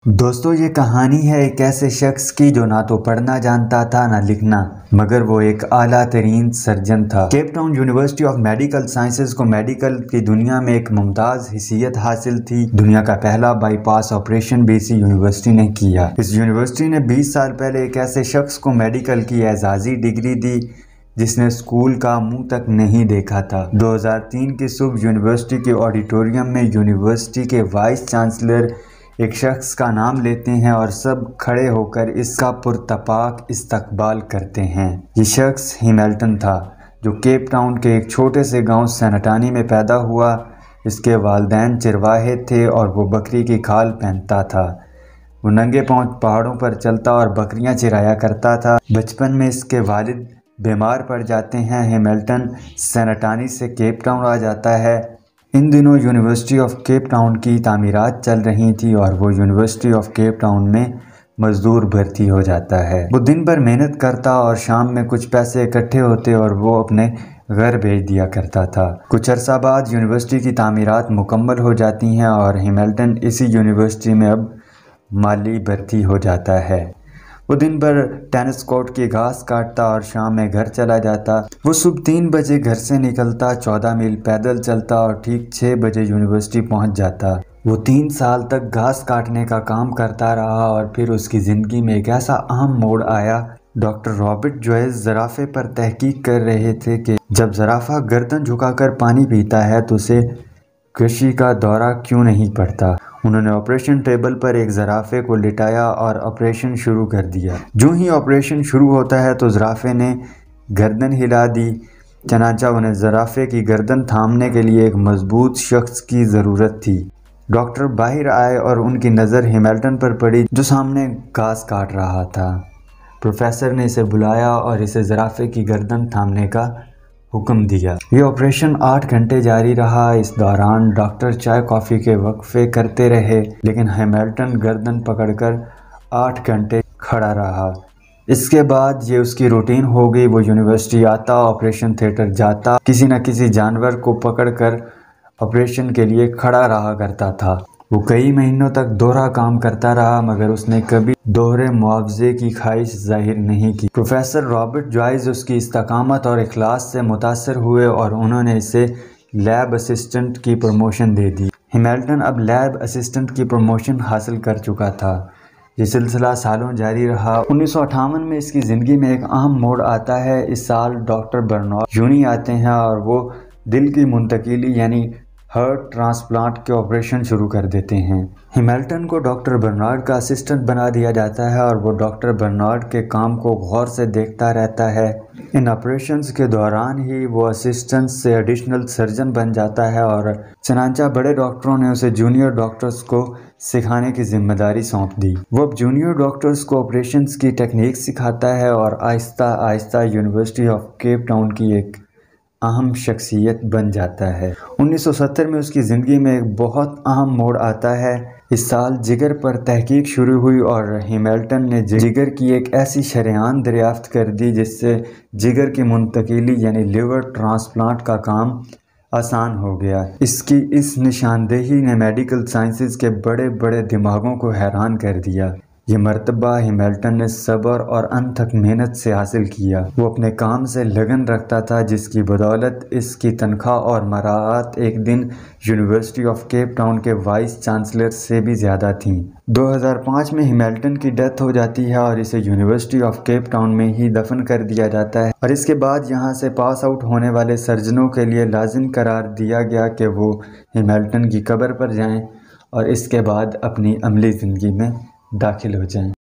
दोस्तों, ये कहानी है एक ऐसे शख्स की जो ना तो पढ़ना जानता था ना लिखना, मगर वो एक आला तरीन सर्जन था। Cape Town university of medical sciences को मेडिकल की दुनिया में एक मुमताज हैसियत हासिल थी। दुनिया का पहला बाईपास ऑपरेशन भी इसी यूनिवर्सिटी ने किया। इस यूनिवर्सिटी ने 20 साल पहले एक ऐसे शख्स को मेडिकल की एजाजी डिग्री दी जिसने स्कूल का मुंह तक नहीं देखा था। 2003 की सुबह यूनिवर्सिटी के ऑडिटोरियम में यूनिवर्सिटी के वाइस चांसलर एक शख्स का नाम लेते हैं और सब खड़े होकर इसका पुरतपाक इस्तकबाल करते हैं। ये शख्स हैमिल्टन था, जो केप टाउन के एक छोटे से गांव सेनेटानी में पैदा हुआ। इसके वालिदैन चरवाहे थे और वो बकरी की खाल पहनता था। वो नंगे पांव पहाड़ों पर चलता और बकरियां चराया करता था। बचपन में इसके वालिद बीमार पड़ जाते हैं। हैमिल्टन सेनेटानी से केप टाउन आ जाता है। इन दिनों यूनिवर्सिटी ऑफ केप टाउन की तामीरात चल रही थी और वो यूनिवर्सिटी ऑफ केप टाउन में मजदूर भर्ती हो जाता है। वो दिन भर मेहनत करता और शाम में कुछ पैसे इकट्ठे होते और वो अपने घर भेज दिया करता था। कुछ अरसा बाद यूनिवर्सिटी की तामीरात मुकम्मल हो जाती हैं और हैमिल्टन इसी यूनिवर्सिटी में अब माली भर्ती हो जाता है। वो दिन भर टेनिस कोर्ट की घास काटता और शाम में घर चला जाता। वो सुबह 3 बजे घर से निकलता, 14 मील पैदल चलता और ठीक 6 बजे यूनिवर्सिटी पहुंच जाता। वो 3 साल तक घास काटने का काम करता रहा और फिर उसकी ज़िंदगी में एक ऐसा अहम मोड़ आया। डॉक्टर रॉबर्ट जॉयस ज़राफ़े पर तहकीक कर रहे थे कि जब ज़राफ़ा गर्दन झुकाकर पानी पीता है तो उसे कृषि का दौरा क्यों नहीं पड़ता। उन्होंने ऑपरेशन टेबल पर एक ज़राफ़े को लिटाया और ऑपरेशन शुरू कर दिया। जो ही ऑपरेशन शुरू होता है तो ज़राफ़े ने गर्दन हिला दी। चनाचा उन्हें ज़राफ़े की गर्दन थामने के लिए एक मजबूत शख्स की ज़रूरत थी। डॉक्टर बाहर आए और उनकी नज़र हैमिल्टन पर पड़ी, जो सामने घास काट रहा था। प्रोफेसर ने इसे बुलाया और इसे ज़राफ़े की गर्दन थामने का हुक्म दिया। ये ऑपरेशन 8 घंटे जारी रहा। इस दौरान डॉक्टर चाय कॉफ़ी के वक्फे करते रहे, लेकिन हैमिल्टन गर्दन पकड़कर 8 घंटे खड़ा रहा। इसके बाद ये उसकी रूटीन हो गई। वो यूनिवर्सिटी आता, ऑपरेशन थिएटर जाता, किसी न किसी जानवर को पकड़कर ऑपरेशन के लिए खड़ा रहा करता था। वो कई महीनों तक दोहरा काम करता रहा, मगर उसने कभी दोहरे मुआवजे की ख्वाहिश जाहिर नहीं की। प्रोफेसर रॉबर्ट जॉयस उसकी इस्तकामत और इखलास से मुतासर हुए और उन्होंने इसे लैब असिस्टेंट की प्रमोशन दे दी। हैमिल्टन अब लैब असिस्टेंट की प्रमोशन हासिल कर चुका था। ये सिलसिला सालों जारी रहा। 1958 में इसकी ज़िंदगी में एक अहम मोड़ आता है। इस साल डॉक्टर बर्नार्ड यूनी आते हैं और वो दिल की मुंतकिली यानी हार्ट ट्रांसप्लांट के ऑपरेशन शुरू कर देते हैं। हैमिल्टन को डॉक्टर बर्नार्ड का असिस्टेंट बना दिया जाता है और वो डॉक्टर बर्नार्ड के काम को गौर से देखता रहता है। इन ऑपरेशंस के दौरान ही वो असिस्टेंट से एडिशनल सर्जन बन जाता है और चनांचा बड़े डॉक्टरों ने उसे जूनियर डॉक्टर्स को सिखाने की जिम्मेदारी सौंप दी। वो अब जूनियर डॉक्टर्स को ऑपरेशंस की टेक्निक सिखाता है और Aahista Aahista university of Cape town की एक अहम शख्सियत बन जाता है। 1970 में उसकी ज़िंदगी में एक बहुत अहम मोड़ आता है। इस साल जिगर पर तहकीक शुरू हुई और हैमिल्टन ने जिगर की एक ऐसी शरेआन दरियाफ्त कर दी जिससे जिगर की मुंतकिली यानी लिवर ट्रांसप्लांट का काम आसान हो गया। इसकी इस निशानदेही ने मेडिकल साइंसेज के बड़े बड़े दिमागों को हैरान कर दिया। ये मर्तबा हैमिल्टन ने सब्र और अनथक मेहनत से हासिल किया। वो अपने काम से लगन रखता था, जिसकी बदौलत इसकी तनख्वाह और मराआत एक दिन यूनिवर्सिटी ऑफ केप टाउन के वाइस चांसलर से भी ज़्यादा थीं। 2005 में हैमिल्टन की डेथ हो जाती है और इसे यूनिवर्सिटी ऑफ केप टाउन में ही दफन कर दिया जाता है और इसके बाद यहाँ से पास आउट होने वाले सर्जनों के लिए लाजिम करार दिया गया कि वो हैमिल्टन की कब्र पर जाएँ और इसके बाद अपनी अमली ज़िंदगी में दाखिल हो जाएं।